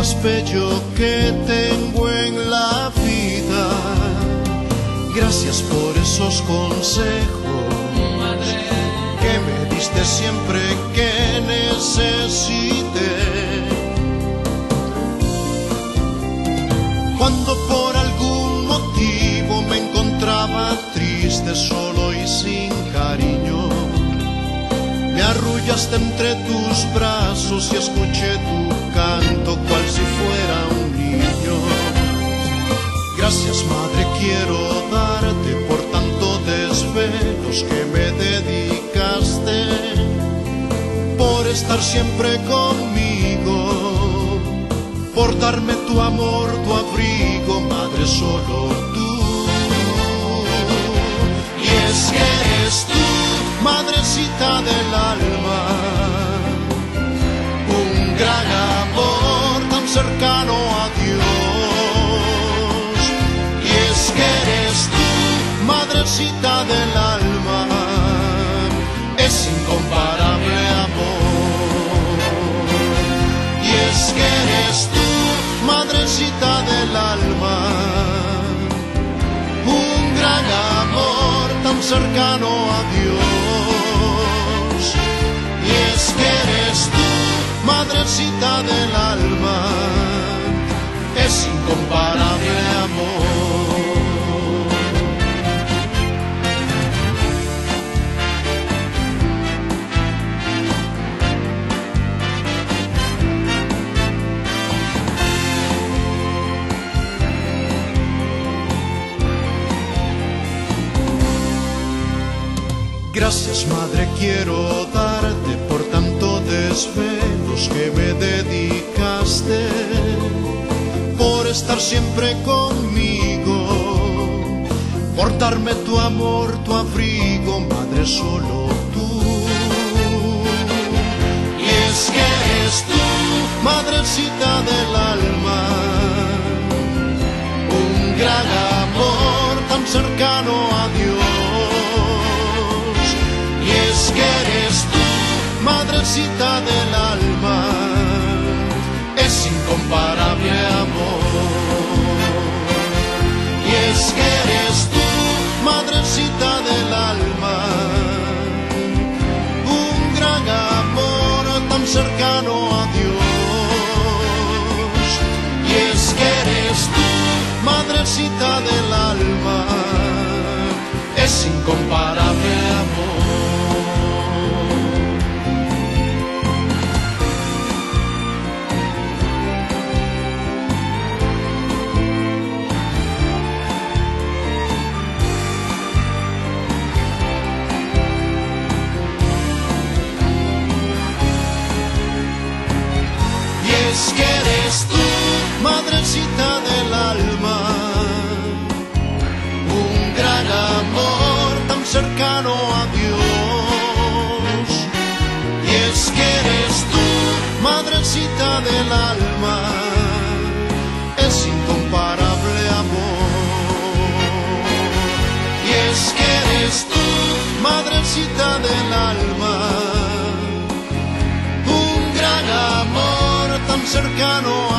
más bello que tengo en la vida. Gracias por esos consejos que me diste siempre que necesité. Cuando por algún motivo me encontraba triste, solo y sin cariño, me arrullaste entre tus brazos y escuché tu canto cual si fuera un niño. Gracias, madre, quiero darte por tanto desvelos que me dedicaste, por estar siempre conmigo, por darme tu amor, tu abrigo, madre, solo tú. Y es que eres tú, madrecita del alma, un gran amor tan cercano a Dios. Y es que eres tú, madrecita del alma, es incomparable amor. Y es que eres tú, madrecita del alma, un gran amor tan cercano a Dios. Y es que eres tú, madrecita del alma, es incomparable amor. Gracias, madre, quiero darte por tanto desvelos que me dedicaste, por estar siempre conmigo, por darme tu amor, tu abrigo, madre, solo tú. Y es que eres tú, madrecita del alma, un gran amor tan cercano a Dios. Y es que eres tú, madrecita del alma, es incomparable amor. Y es que eres tú, madrecita del alma, un gran amor tan cercano a Dios. Y es que eres tú, madrecita del alma, es incomparable amor. Es que eres tú, madrecita del alma, un gran amor tan cercano a Dios. Y es que eres tú, madrecita del alma, es incomparable amor. Y es que eres tú, madrecita del alma, un gran amor tan cercano